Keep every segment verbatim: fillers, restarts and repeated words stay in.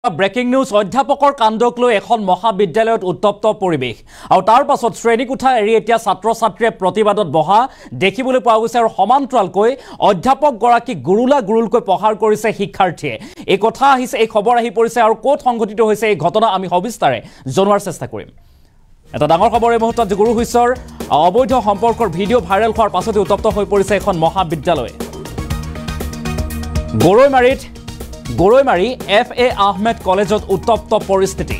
breaking news অধ্যাপকৰ কাণ্ডক লৈ এখন মহাবিদ্যালয়ত উত্তপ্ত পৰিৱেশ আৰু তাৰ পাছত শ্ৰেণীকোঠা এৰি এতিয়া ছাত্ৰ ছাত্ৰীয়ে প্ৰতিবাদত বহা দেখিবলৈ পোৱা গৈছে আৰু সমান্তৰালকৈ অধ্যাপক গৰাকী গুৰুলা গুৰুলকৈ প্ৰহাৰ কৰিছে শিক্ষাৰ্থীয়ে এই কথা আহিছে এই খবৰ আহি পৰিছে আৰু ক'ত সংঘটিত হৈছে এই ঘটনা আমি সবিস্তাৰে জনোৱাৰ চেষ্টা কৰিম এটা ডাঙৰ খবৰ এই মুহূৰ্তত গুৰু শিষ্যৰ অবৈধ সম্পৰ্কৰ ভিডিঅ' ভাইৰেল হোৱাৰ পাছতে উত্তপ্ত হৈ পৰিছে এখন মহাবিদ্যালয় গৰৈমাৰীত গৰৈমাৰী এফ এ আহমেদ কলেজত উত্তপ্ত পৰিস্থিতি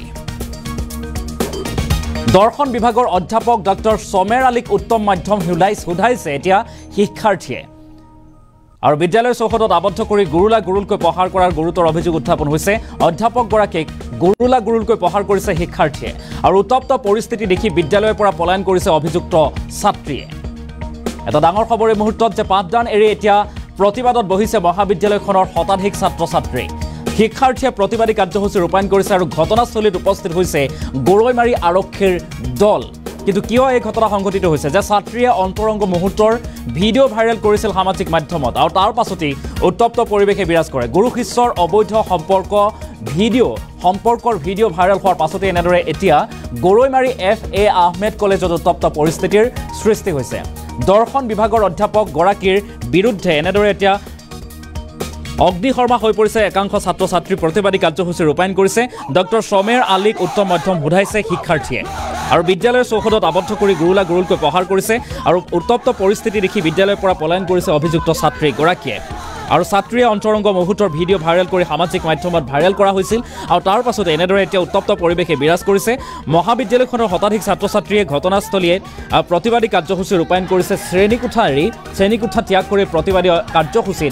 দৰ্শন বিভাগৰ অধ্যাপক ডক্টৰ সমেৰ আলীক উত্তম মাধ্যম সোধাইছে এতিয়া শিক্ষাৰ্থীয়ে আৰু বিদ্যালয়ৰ চৌহদত আবদ্ধ কৰি গুৰুলা গুৰুলকৈ প্ৰহাৰ কৰাৰ গুৰুতৰ অভিযোগ উত্থাপন হৈছে অধ্যাপক গৰাকীক গুৰুলা গুৰুলকৈ প্ৰহাৰ কৰিছে শিক্ষাৰ্থীয়ে আৰু উত্তপ্ত পৰিস্থিতি দেখি বিদ্যালয়ৰ পৰা পলায়ন কৰিছে অভিযুক্ত ছাত্ৰীয়ে এটা ডাঙৰ খবৰ এই মুহূৰ্তত যে পাঠদান এৰি এতিয়া প্ৰতিবাদত বহিছে মহাবিদ্যালয়খনৰ শতাধিক ছাত্ৰ ছাত্ৰী শিক্ষাৰ্থীয়ে প্ৰতিবাদী কাৰ্যসূচী ৰূপায়ণ কৰিছে আৰু ঘটনাস্থলীত উপস্থিত হৈছে গৰৈমাৰী আৰক্ষীৰ দল কিন্তু কিয় এই ঘটনা সংঘটিত হৈছে যে ছাত্ৰীয়ে অন্তৰংগ মুহূৰ্তৰ ভিডিঅ' ভাইৰেল কৰিছিল সামাজিক মাধ্যমত আৰু তাৰ পাছতেই উত্তপ্ত পৰিৱেশে বিৰাজ কৰে গুৰু শিষ্যৰ অবৈধ সম্পৰ্ক ভিডিঅ' সম্পৰ্কৰ ভিডিঅ' ভাইৰেল হোৱাৰ পাছতে এনেদৰে এতিয়া গৰৈমাৰী এফ এ আহমেদ কলেজত উত্তপ্ত পৰিস্থিতিৰ সৃষ্টি হৈছে দৰ্শন বিভাগৰ অধ্যাপক গৰাকীৰ বিৰুদ্ধে এনেদৰে এতিয়া অগ্নিশৰ্মা হৈ পৰিছে একাংশ ছাত্ৰ ছাত্ৰী প্ৰতিবাদী কাৰ্যসূচী ৰূপায়ণ কৰিছে ডক্টৰ সমেৰ আলীক উত্তম মধ্যম সোধাইছে শিক্ষাৰ্থীয়ে আৰু বিদ্যালয়ৰ চৌহদত আবদ্ধ কৰি গুৰুলা গুৰুলকৈ প্ৰহাৰ কৰিছে আৰু উত্তপ্ত পৰিস্থিতি দেখি বিদ্যালয়ৰ পৰা পলায়ন কৰিছে অভিযুক্ত ছাত্ৰী গৰাকীয়ে আৰু ছাত্ৰীয়ে অন্তৰংগ মুহূৰ্তৰ ভিডিঅ' ভাইৰেল কৰি সামাজিক মাধ্যমত ভাইৰেল কৰা হৈছিল আৰু তাৰ পাছতে এনেদৰে এতিয়া উত্তপ্ত পৰিৱেশে বিৰাজ কৰিছে মহাবিদ্যালয়খনৰ শতাধিক ছাত্ৰ ছাত্ৰীয়ে ঘটনাস্থলীয়ে প্ৰতিবাদী কাৰ্যসূচী ৰূপায়ণ কৰিছে শ্ৰেণীকোঠা এৰি শ্ৰেণীকোঠা ত্যাগ কৰি প্ৰতিবাদী কাৰ্যসূচীত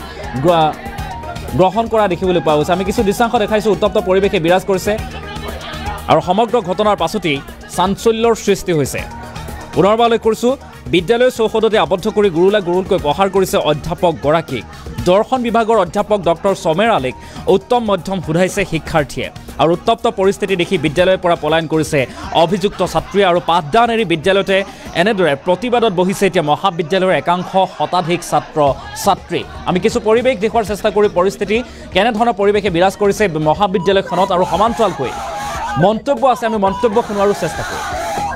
গ্ৰহণ কৰা দেখিবলৈ পোৱা গৈছে আমি কিছু দৃশ্যাংশ দেখাইছোঁ উত্তপ্ত পৰিৱেশে বিৰাজ কৰিছে আৰু সমগ্ৰ ঘটনাৰ পাছতেই চাঞ্চল্যৰ সৃষ্টি হৈছে পুনৰবাৰলৈ কৰিছোঁ বিদ্যালয়ৰ চৌহদতে আবদ্ধ কৰি গুৰুলা গুৰুলকৈ প্ৰহাৰ কৰিছে অধ্যাপক গৰাকীক দৰ্শন বিভাগৰ অধ্যাপক ডক্টৰ সমেৰ আলীক উত্তম মধ্যম সোধাইছে শিক্ষাৰ্থীয়ে আৰু উত্তপ্ত পৰিস্থিতি দেখি বিদ্যালয়ৰ পৰা পলায়ন কৰিছে অভিযুক্ত ছাত্ৰীয়ে আৰু পাঠদান এৰি বিদ্যালয়তে এনেদৰে প্ৰতিবাদত বহিছে এতিয়া মহাবিদ্যালয়ৰ একাংশ শতাধিক ছাত্ৰ ছাত্ৰী আমি কিছু পৰিৱেশ দেখুৱাৰ চেষ্টা কৰি পৰিস্থিতি কেনেধৰণৰ পৰিৱেশে বিৰাজ কৰিছে মহাবিদ্যালয়খনত আৰু সমান্তৰালকৈ মন্তব্য আছে আমি মন্তব্য শুনোৱাৰো চেষ্টা কৰিম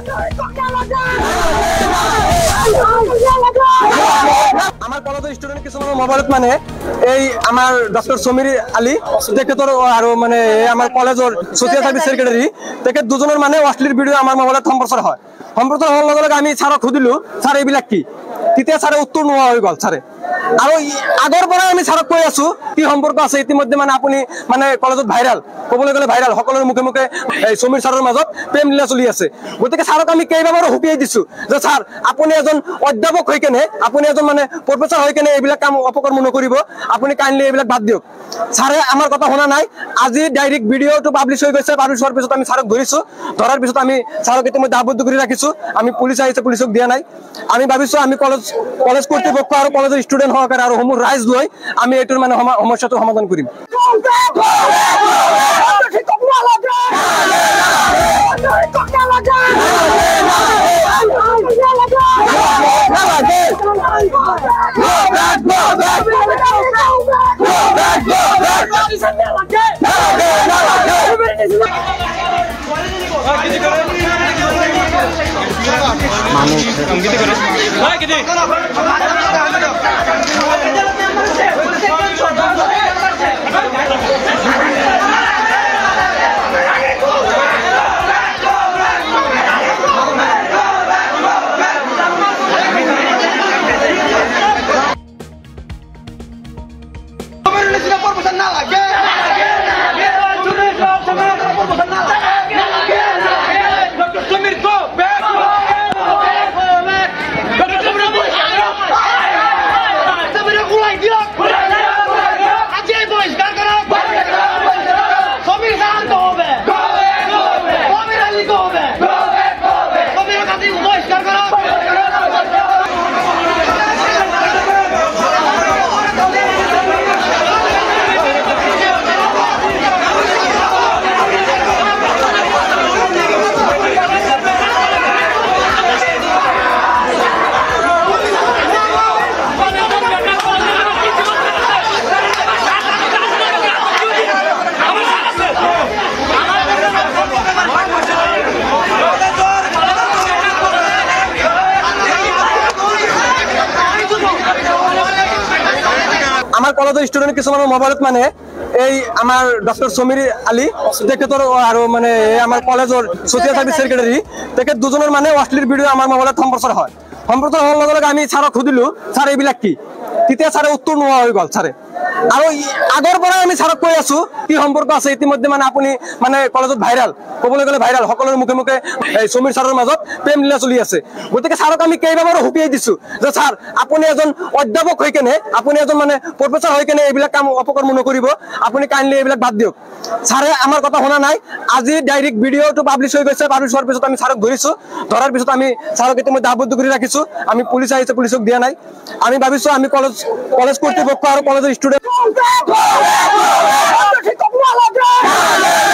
আমার কলেজের স্টুডেন্ট কিছু মোবাইলত মানে এই আমার ডক্টর সমীর আলী তেখেতর আর মানে আমার কলেজের সোশিয়াল সার্ভিস সেক্রেটারি তেখেত দুজনের মানে অশ্লীল ভিডিও আমার মোবাইলত সম্প্রচার হয় সম্প্রচার হওয়ার লগে লগে আমি স্যারক সুধিলো স্যার এইবিলাক কি তেতিয়া স্যারে উত্তর নোয়া হয়ে গেল স্যারে আর আগর পরে আমি স্যারক কৈ আছো কি সম্পর্ক আছে ইতিমধ্যে মানে আপনি মানে কলেজত ভাইরাল কবলৈ গেলে ভাইরাল সকলের মুখে মুখে এই সমীর স্যারের মাজত প্রেম লীলা চলি আছে গতিকে স্যারক আমি কেইবাবাৰো হুকিয়াই দিছো যে স্যার আপনি এজন অধ্যাপক হৈ কেনে আপনি এজন মানে প্রফেসর হৈ কেনে এইবিলাক কাম অপকর্ম নকৰিব আপনি কাইন্ডলি এইবিলাক বাদ দিয়ক স্যারে আমার কথা শুনা নাই আজি ডাইরেক্ট ভিডিওটো পাবলিশ হৈ গৈছে পাবলিশ হোৱাৰ পিছত আমি স্যারক ধৰিছো ধৰাৰ পিছত আমি স্যারক ইতিমধ্যে আবদ্ধ কৰি ৰাখিছো আমি পুলিশ আহিছে পুলিশক দিয়া নাই আমি ভাবিছো আমি কলেজ কলেজ কর্তৃপক্ষ আৰু কলেজৰ স্টুডেন্ট হওকার আৰু সমূহ ৰাইজ লৈ আমি এটোৰ মানে সমস্যাটো সমাধান কৰিম কলেজৰ ষ্টুডেণ্ট কিছুমানৰ মোবাইলত মানে এই আমাৰ ডক্টৰ সমীৰ আলী তেখেতৰ আৰু মানে আমাৰ কলেজৰ ছ'চিয়েল ছাৰ্ভিচ ছেক্ৰেটাৰী তেখেত দুজনৰ মানে অশ্লীল ভিডিঅ' আমাৰ মোবাইলত সম্প্ৰচাৰ হয় সম্প্ৰচাৰ হোৱাৰ লগে লগে আমি ছাৰক সুধিলোঁ ছাৰ এইবিলাক কি তেতিয়া ছাৰে উত্তৰ নোহোৱা হৈ গ'ল ছাৰে আৰু আগৰ পৰাই আমি ছাৰক কৈ আছো কি সম্পৰ্ক আছে ইতিমধ্যে মানে আপুনি মানে কলেজত ভাইৰাল ক'বলৈ গ'লে ভাইৰাল সকলোৰে মুখে মুখে এই সমীৰ ছাৰৰ মাজত প্ৰেম লীলা চলি আছে গতিকে ছাৰক আমি কেইবাবাৰো হুকিয়াই দিছো যে ছাৰ আপুনি এজন অধ্যাপক হৈ কেনে আপুনি এজন মানে প্ৰফেচাৰ হৈ কেনে এইবিলাক কাম অপকৰ্ম নকৰিব আপুনি কাইণ্ডলি এইবিলাক বাদ দিয়ক ছাৰে আমাৰ কথা শুনা নাই আজি ডাইৰেক্ট ভিডিঅ'টো পাব্লিছ হৈ গৈছে পাব্লিছ হোৱাৰ পিছত আমি ছাৰক ধৰিছো ধৰাৰ পিছত আমি ছাৰক ইতিমধ্যে আবদ্ধ কৰি ৰাখিছো আমি পুলিচ আহিছে পুলিচক দিয়া নাই আমি ভাবিছো আমি কলেজ কলেজ কৰ্তৃপক্ষ আৰু কলেজৰ ষ্টুডেণ্ট